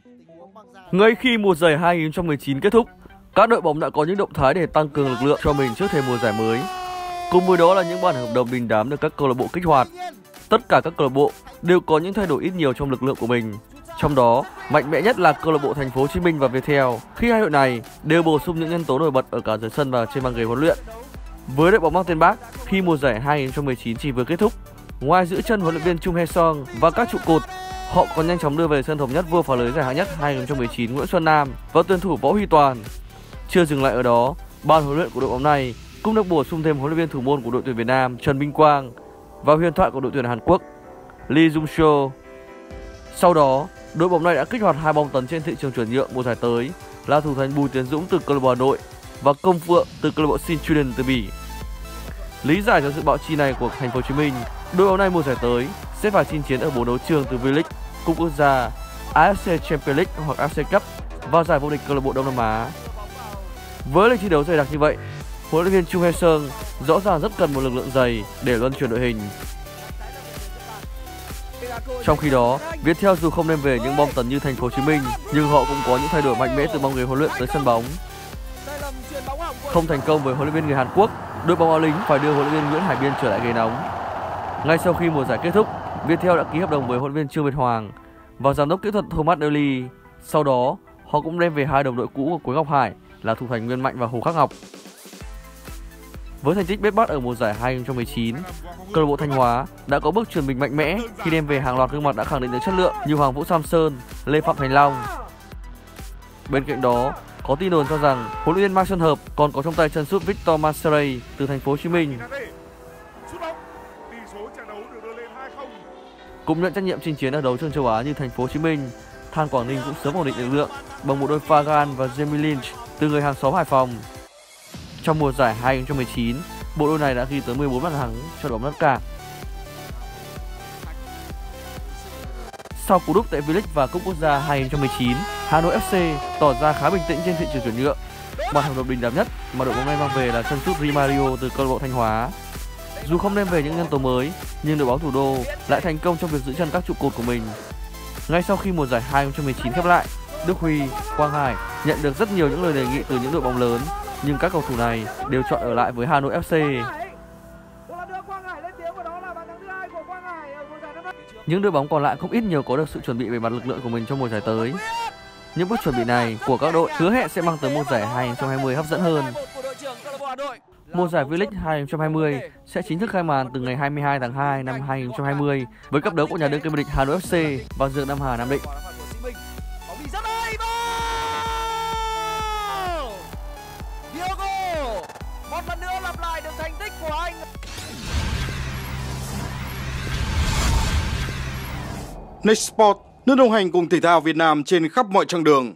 Ngay khi mùa giải 2019 kết thúc, các đội bóng đã có những động thái để tăng cường lực lượng cho mình trước thềm mùa giải mới. Cùng với đó là những bản hợp đồng đình đám được các câu lạc bộ kích hoạt. Tất cả các câu lạc bộ đều có những thay đổi ít nhiều trong lực lượng của mình. Trong đó, mạnh mẽ nhất là câu lạc bộ Thành phố Hồ Chí Minh và Viettel, khi hai đội này đều bổ sung những nhân tố nổi bật ở cả dưới sân và trên băng ghế huấn luyện. Với đội bóng mang tên Bác, khi mùa giải 2019 chỉ vừa kết thúc, ngoài giữ chân huấn luyện viên Chung Hae-sung và các trụ cột, họ còn nhanh chóng đưa về sân thống nhất vua phá lưới giải hạng nhất 2019 Nguyễn Xuân Nam và tuyển thủ Võ Huy Toàn. Chưa dừng lại ở đó, ban huấn luyện của đội bóng này cũng được bổ sung thêm huấn luyện viên thủ môn của đội tuyển Việt Nam Trần Minh Quang và huyền thoại của đội tuyển Hàn Quốc Lee Jung Seo. Sau đó, đội bóng này đã kích hoạt hai bom tấn trên thị trường chuyển nhượng mùa giải tới là thủ thành Bùi Tiến Dũng từ câu lạc bộ Hà Nội và Công Phượng từ câu lạc bộ Sint-Truiden từ Bỉ. Lý giải cho sự bạo chi này của Thành phố Hồ Chí Minh, đội bóng này mùa giải tới sẽ phải chinh chiến ở 4 đấu trường từ V-League, Cúp Quốc gia, AFC Champions League hoặc AFC Cup và giải vô địch câu lạc bộ Đông Nam Á. Với lịch thi đấu dày đặc như vậy, huấn luyện viên Chung Hae-sung rõ ràng rất cần một lực lượng dày để luân chuyển đội hình. Trong khi đó, Viettel dù không đem về những bom tấn như Thành phố Hồ Chí Minh, nhưng họ cũng có những thay đổi mạnh mẽ từ băng ghế huấn luyện tới sân bóng. Không thành công với huấn luyện viên người Hàn Quốc, đội bóng áo lính phải đưa huấn luyện viên Nguyễn Hải Biên trở lại ghế nóng. Ngay sau khi mùa giải kết thúc, Viettel đã ký hợp đồng với huấn luyện viên Trương Việt Hoàng và giám đốc kỹ thuật Thomas Daly. Sau đó, họ cũng đem về hai đồng đội cũ của Quế Ngọc Hải là thủ thành Nguyên Mạnh và Hồ Khắc Ngọc. Với thành tích bết bát ở mùa giải 2019, câu lạc bộ Thanh Hóa đã có bước chuyển mình mạnh mẽ khi đem về hàng loạt gương mặt đã khẳng định được chất lượng như Hoàng Vũ Samson, Lê Phạm Thành Long. Bên cạnh đó, có tin đồn cho rằng huấn luyện viên Mai Xuân Hợp còn có trong tay chân sút Victor Maseray từ Thành phố Hồ Chí Minh. Cũng nhận trách nhiệm chinh chiến ở đấu trường châu Á như Thành phố Hồ Chí Minh, Than Quảng Ninh cũng sớm ổn định lực lượng bằng một đôi Fagan và Jamie Lynch từ người hàng xóm Hải Phòng. Trong mùa giải 2019, bộ đôi này đã ghi tới 14 bàn thắng cho đội bóng đất cảng. Sau cú đúp tại V-League và Cúp Quốc gia 2019, Hà Nội FC tỏ ra khá bình tĩnh trên thị trường chuyển nhượng. Bản hợp đồng đình đám nhất mà đội bóng này mang về là chân sút Rimario từ câu lạc bộ Thanh Hóa. Dù không đem về những nhân tố mới, nhưng đội bóng thủ đô lại thành công trong việc giữ chân các trụ cột của mình. Ngay sau khi mùa giải 2019 khép lại, Đức Huy, Quang Hải nhận được rất nhiều những lời đề nghị từ những đội bóng lớn, nhưng các cầu thủ này đều chọn ở lại với Hà Nội FC. Những đội bóng còn lại không ít nhiều có được sự chuẩn bị về mặt lực lượng của mình trong mùa giải tới. Những bước chuẩn bị này của các đội hứa hẹn sẽ mang tới mùa giải 2020 hấp dẫn hơn. Mùa giải V-League 2020 sẽ chính thức khai màn từ ngày 22 tháng 2 năm 2020 với cặp đấu của nhà đương kim vô địch Hà Nội FC và Dương Nam Hà Nam Định. Một lần nữa lặp lại được thành tích của anh. Next Sport, nước đồng hành cùng thể thao Việt Nam trên khắp mọi chặng đường.